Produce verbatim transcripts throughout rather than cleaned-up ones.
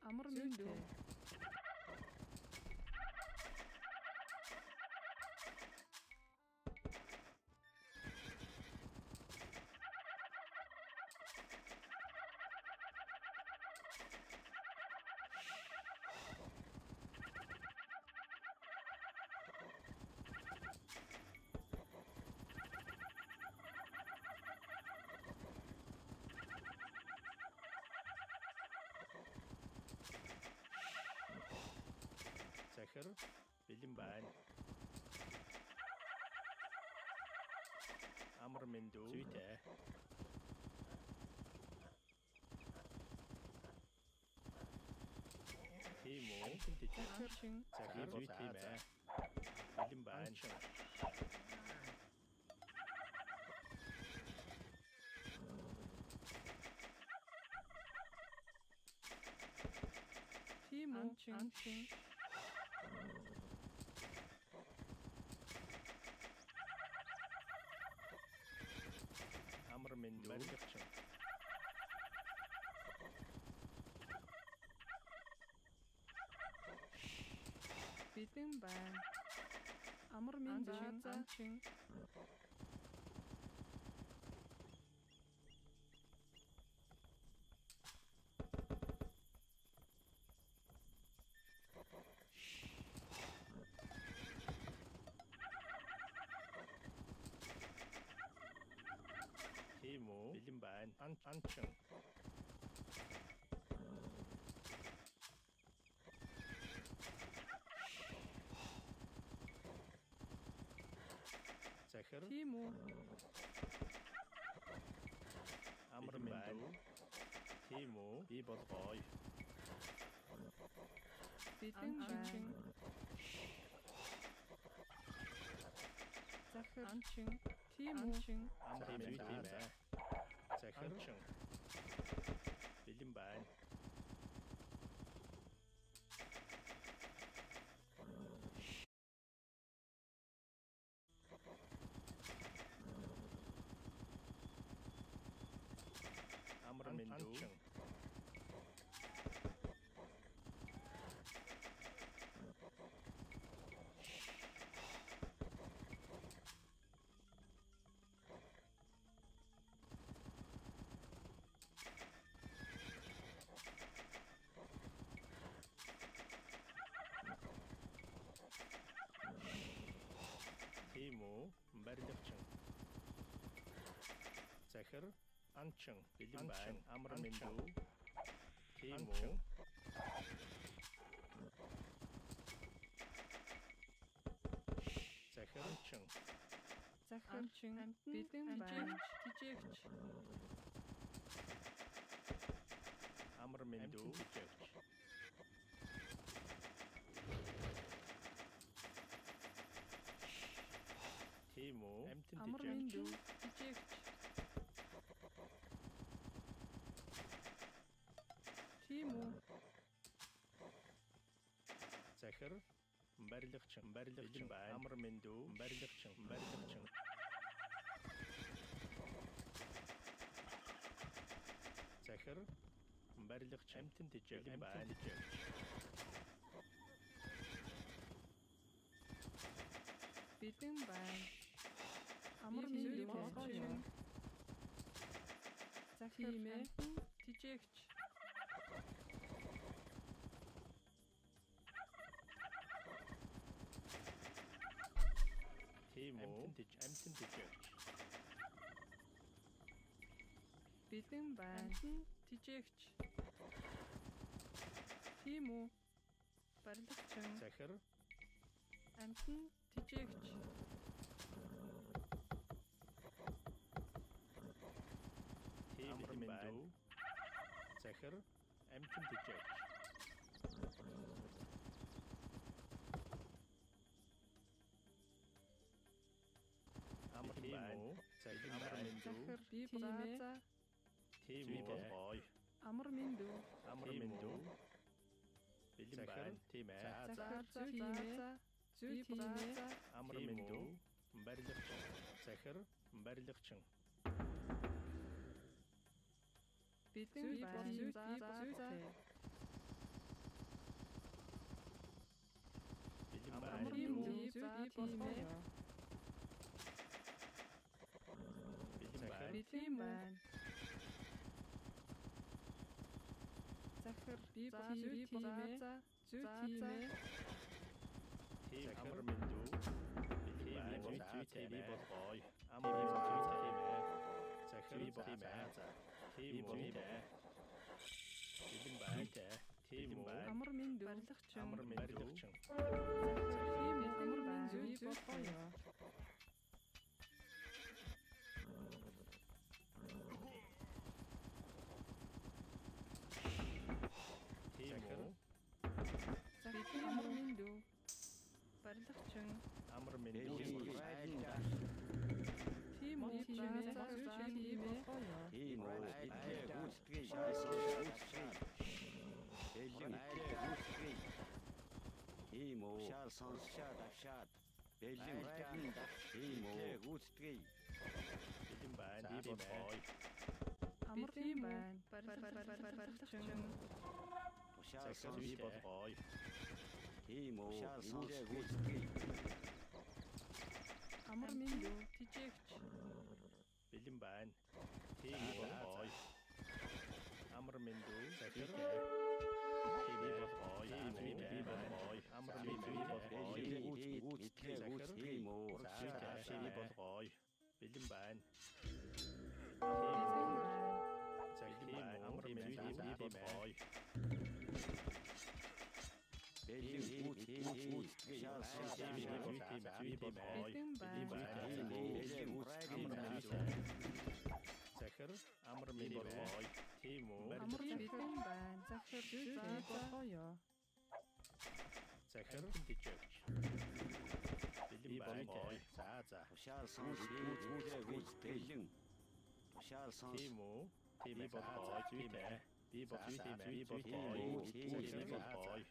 Амар мэдээ. Захир бэлэн байна. Амар мэндүү зүйтэй. Тийм үү? Захир шин. Захир зүйтэй мэ. Бэлэн байна. Тийм үү? Анчин. Амар мэндүү барилгачин. Бэлэн байна. Амар мэдээ. Анчин. Тийм үү? Бэлэн байна. Анчин. Захир Тийм үү? амар мэндүү. Тийм үү? Би болгоё. Бэлэн байна. Захир анчин. Тийм үү? Амар зүйтэй мэ. Захир бэлэн байна. Амар мэндүү. Тийм үү? Барилгачин. Захир анчин бэлэн байна. Амар мэндүү. Тийм үү? Захир анчин. Захир анчин. Бэлэн байна. Тижээгч. Амар мэндүү. Тийм үү? Амтэн Амар тижээгч. мэдээ. Тижээгч. Тийм үү? Захир барилгачин. Барилгачин байна. Амар мэндүү. Барилгачин. Барилгачин. Захир барилгачин. Амтэн тижээгч байна. Бэлэн байна. Амар мэдээ. Захир тижээгч. Тийм үү? Амтэн амтэн тижээгч. Бэлэн байна. Тижээгч. Тийм үү? Барилгачин. Захир Амтэн тижээгч. тийм мэндүү. Захир амтэн тижээгч. Амар байна. Захир амар мэндүү. Захир би брааза. Тийм үү? Амар мэдээ. Амар мэндүү. Бэлэн байна. Тийм ээ. Захир зүйтэй. Зүйтэй. Амар мэндүү. Барилгачин. Захир барилгачин. Бэлэн байна. Зүйтэй. Зүйдтимэ. Бэлэн байна. Бэлэн байна. Захир зүйдтимэ. Зүйдтимэ. Team амар мэндүү. Team зүйтэй би болгоё. Амар зүйтэй мэ. Захир зүйтэй. Team зүйтэй. Бэлэн байна. Team Амар минь барилгачин. амар мэндүү. Тийм амар минь зүй болгоё. Team Захир амар минь дүү. Барилгачин. амар мэндүү. Тийм үү тийм ээ. Захир тийм ээ. Тийм үү. Эдлээ гүйцэтгэе шаасан гүйцэтгэе. Бэлэн эдлээ гүйцэтгэе. Тийм үү. Шаал сонсшаад авшаад. Бэлэн тань. Тийм үү. Гүйцэтгэе. Бэлэн байна. Би болгоё. Амар тийм байна. Барилгачин. Шаал Захир би сонсшаад. болгоё. Тийм үү. Шаал сонсшаад гүйцэтгэе. Амар минь дүү. Тижээгч. Бэлэн байна. Team болгоё. Амар мэндүү. Захир. Team болгоё. Team би болгоё. Амар мэндүү болгоё. Эдлээ гүйцэтгэе. Тийм үү. Team болгоё. Бэлэн байна. Захир амар мэндүү би болгоё. Бэлэн гүйцэтгэе. Шаал сонсшаад. Би болгоё. Бэлэн байна. Тийм үү. Эдлээ гүйцэтгэе. Захир амар мэндүү болгоё. Team Амар бэлэн байна. Захир зүй болгоё. Захир тижээч. Бэлэн болгоё. За за. Шаал сонсшаад гүйцэтгэе. Шаал сонс. Team үү? Team болгоё. Зүйтэй. Би болгоё. Би болгоё. Захир болгоё.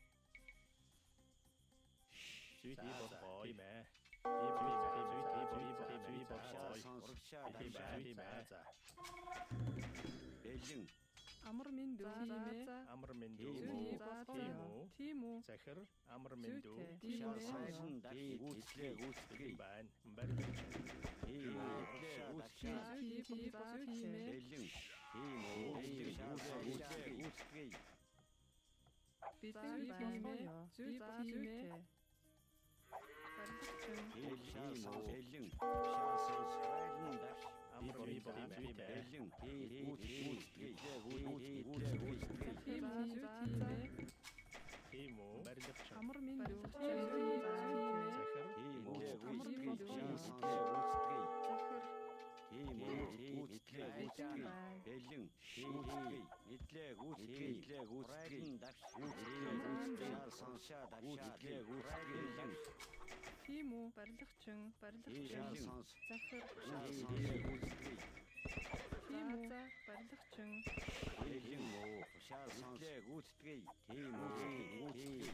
Зүйтэй болгоё мэ. Би би зүйтэй би Шаал болгоё. сонс. Би би за. Бэлэн Амар минь дүү. Тийм ээ. Амар мэндүү. Зүй Team болгоё. үү? Тийм үү. Захир амар мэндүү. Тийм шаал ээ. сонсон даши гүйцэтгэе гүйцэтгэе. Байна. Барилгач. Тийм үү. Гүйцэтгэе. Зүй тийм ээ. Бэлэн. Тийм үү. Шаал гүйцэтгэе гүйцэтгэе. Бэлэн байна. Зүй тийм ээ. Барилгачин. Тийм үү. Бэлэн. Шаал сонс. Байлан даш. Амар би болгоё. Бэлэн. Тийм гүйцэтгэе. Гүйцэтгэе. Тийм үү. Зүй тийм ээ. Team үү? Барилгач. Амар минь дүү. Захир. Тийм үү. Амар минь дүү. Шаал сонс. Гүйцэтгэе. Захир. Тийм үү. Гүйцэтгэе. Бэлэн байна. Бэлэн. Гүйцэтгэе. Эдлээ гүйцэтгэе. Эдлээ гүйцэтгэе. Даш. Гүйцэтгэе. Гүйцэтгэе. Шаал сонсшаад гүйцэтгэе. Гүйцэтгэе. Тийм үү. Барилгачин. Барилгачин. Шаал сонс. Захир. Шаал сонсшаад гүйцэтгэе. Тийм үү. Барилгачин. Бэлэн үү. Шаал сонс. Гүйцэтгэе. Тийм үү. Гүйцэтгэе.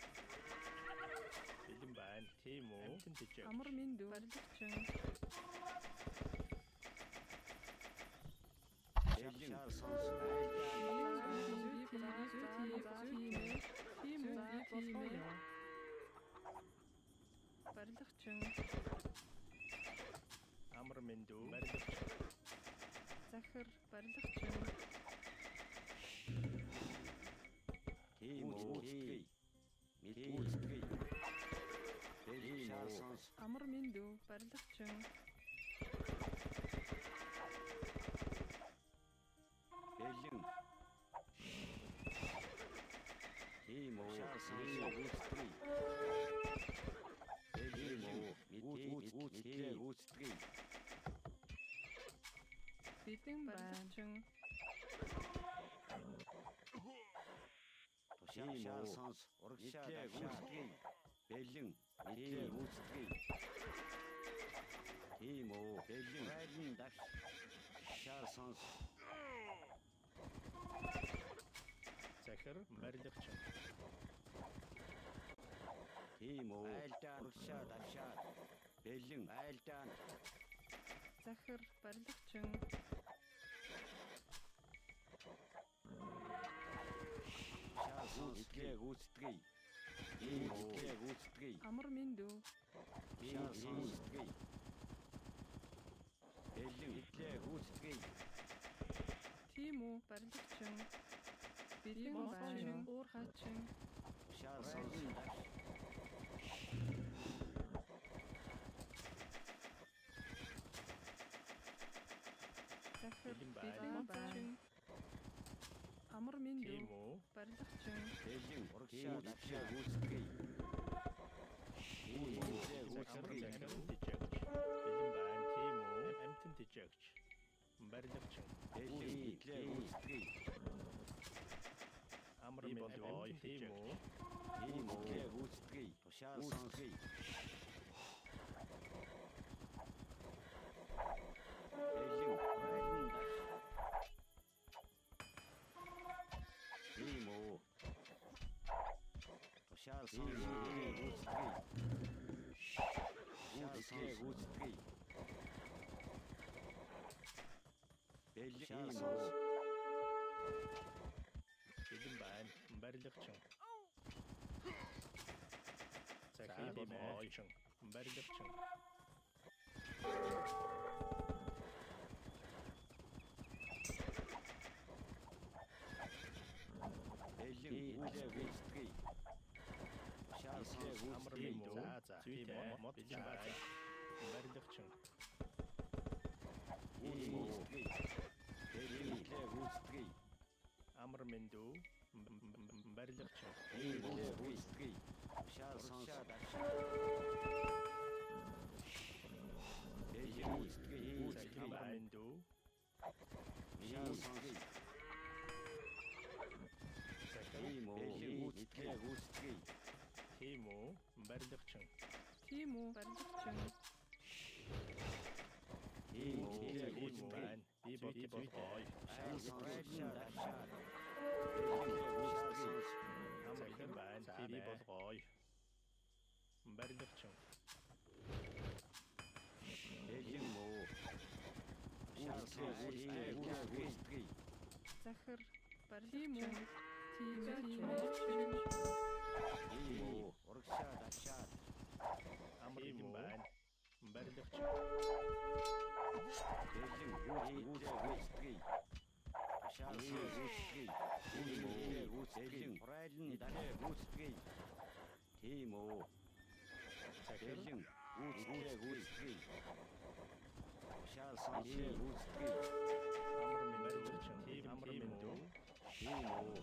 Бэлэн байна. Team үү? Тижээч. Амар минь дүү. Барилгачин. Бэлэн. Шаал сонс. Тийм үү. Тийм ээ. Барилгачин. Амар мэндүү. Барилгач. Захир. Барилгачин. Тийм үү. Гүйцэтгэе. Гүйцэтгэе. Бэлэн. Шаал сонс. Амар минь дүү. Барилгачин. Бэлэн. Тийм үү. Шаал сонс. Гүйцэтгэе. Бэлэн үү. Гүйцэтгэе. Гүйцэтгэе. Бэлэн барилгачин. Шаал сонс. Урагшаа гүйцэтгэе. Бэлэн. Эдлээ гүйцэтгэе. Тийм үү. Бэлэн. Байлан даш. Шаал сонс. Захир. Барилгач. Тийм үү. Айлдаан. Урагшаа давшаад. Бэлэн. Айлдаан. Захир. Барилгачин. Шаал сонс. Эдлээ гүйцэтгэе. Иймээ гүйцэтгэе. Амар миндүү. Шал сонсгоё. Бэлэн итлээ гүйцэтгэе. Тийм үү, барилгачин. Бэлэн баачин, уур хаачин. Шал сонсгоё. Захир Бэлэн бэлэн баачин. Амар миндүү. Тийм үү? Барилгачин. Бэлэн урагшаа давшаа гүйцэтгэе. Иймээ гүйцэтгэе. Бэлэн байна. Тийм үү? Амтэн тижээгч. Барилгачин. Бэлэн итлээ гүйцэтгэе. Амар миндүү. Тийм үү? Иймээ гүйцэтгэе. Шал сонсгоё. Бэлэн бэлэн даш. Иймээ. Шал сонсгоё. Гүйцэтгэе. Гүйцэтгэе гүйцэтгэе. Бэлэн иймээ. Бэлэн байна. Барилгачин. Захир бэлэн. Барилгачин. Бэлэн итлээ гүйцэтгэе. Шал сонсгоё. Амар миндүү. За за. Зүйтэй. Мод байна. Барилгачин. Гүйцэтгэе. Бэлэн итлээ гүйцэтгэе. Амар миндүү. Барилгачин. Иймээ гүйцэтгэе. Шал сонсгоё. Бэлэн гүйцэтгэе. Захир Гүйцэтгэе. миндүү. Шал сонсгоё. Захир. Иймээ гүйцэтгэе. Гүйцэтгэе. Тийм үү? Барилгачин. Тийм үү, барилгачин. Иймээ Тийм гүйцэтгэе. байна. Би бод зүйтэй. Шал сонсгоё. Бэлэн гүйцэтгэе. Захир байна. Би болгоё. Барилгачин. Бэлэн муу. Шал сонсгоё. Гүйцэтгэе. Захир барилгачин. Тийм үү, тийм үү. Иймээ урагшаа давшаа. Амар юм байна. Барилгачин. Бэлэн гүйцэтгэе. Шал сонсгоё. Иймээ гүйцэтгэе. Урайлан дахиад гүйцэтгэе. Тийм үү. Захир. Бэлэн гүйцэтгэе. Гүйцэтгэе. Шал сонсгоё. Гүйцэтгэе. Амар минь барилгачин. Тийм амар миндүү. Тийм үү.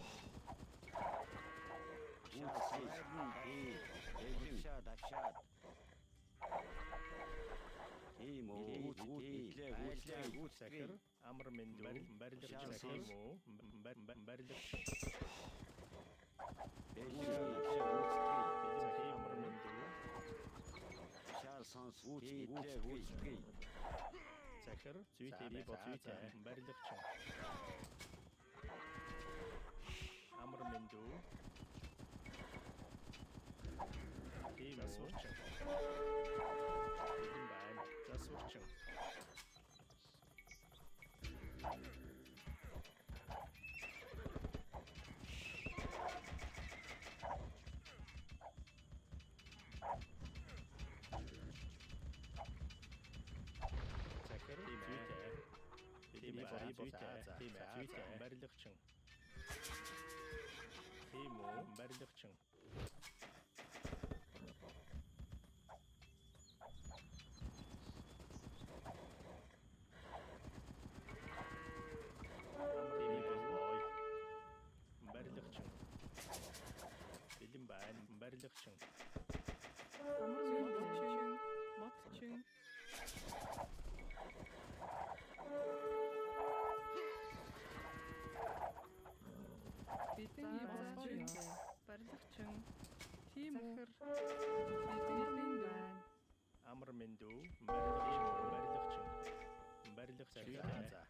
Шал сонсгоё. Бэлэн шаа давшаад. Тийм үү. Гүйцэтгэе. Гүйцэтгэе. Захир. Амар миндүү. Барилгачин. Тийм үү? Барилгачин. Бэлэн давшаа гүйцэтгэе. Захир амар миндүү. Шал сонсгоё. Гүйцэтгэе. Захир. Зүйтэй би бод зүйтэй. Барилгачин. Амар миндүү. Тийм үү? Бэлэн байна. Засварчин. Захир. Зүйтэй. Бэлэн байна. Зүйтэй. Тийм ээ. Зүйтэй. Барилгачин. Тийм үү? Барилгачин. Барилгачин. Бэлэн байна. Барилгачин. Амар миндүү. Модчин. Бэлэн баачин. Барилгачин. Тийм үү. Захир бэлэн миндүү. Амар миндүү. Барилгачин. Барилгачин. Барилгачин. За.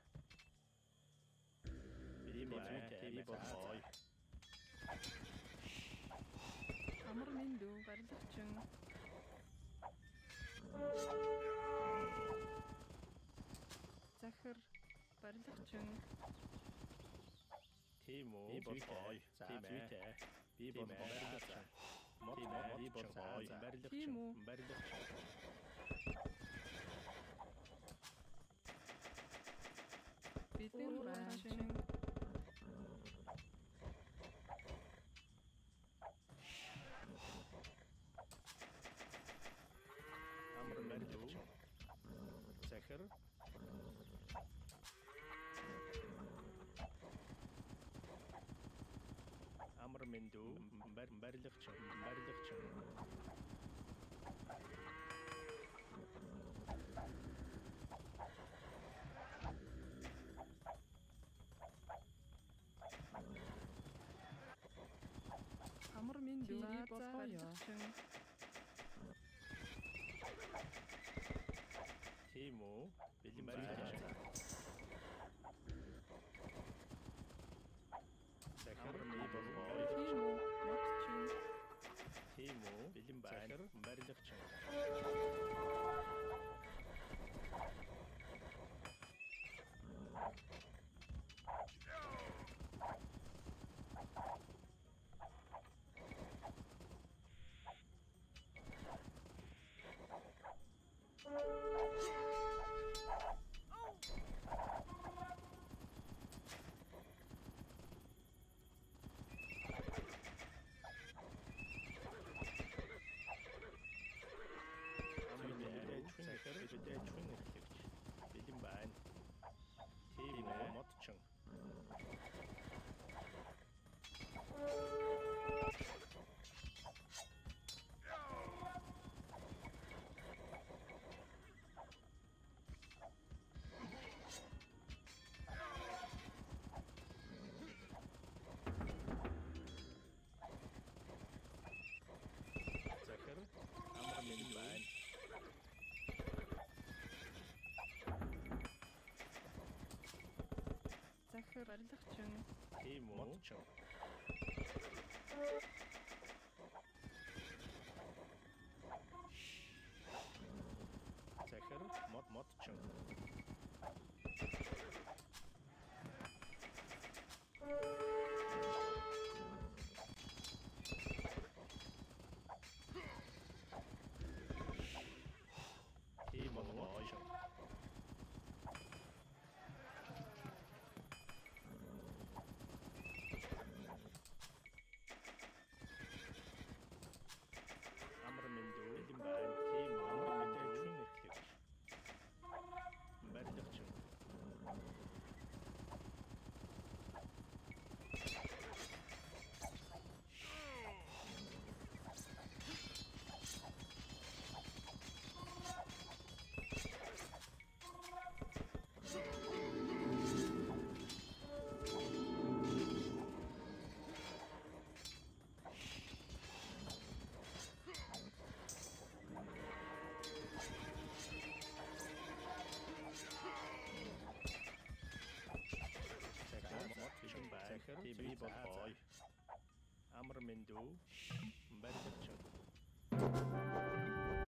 Би бод зүйтэй. Би болгоё. Амар миндүү. Барилгачин. Захир барилгачин. Тийм үү? Би болгоё. За зүйтэй. Би болгоё. мод мод би бодгой барилгач Тийм үү? барилгач Бидний баачин амар барилгач захир амар мэндүү бар барилгач барилгач амар минь дүүрий болгоё. тийм үү бэлэн барилгач захир ми бодгой Тийм үү? Модчин тийм үү бэлэн захир барилгач захир бидээ чүн эхлэгч бэлэн байна тийм үү модчин захир амар мэнд байна захир барилгачин тийм үү модчин захир мод модчин тийм мод модчин амар мэндүү бэлэн байна тийм үү амар мэдээ чүн эхлэгч барилгач захир би бодгой амар мэндүү барилгач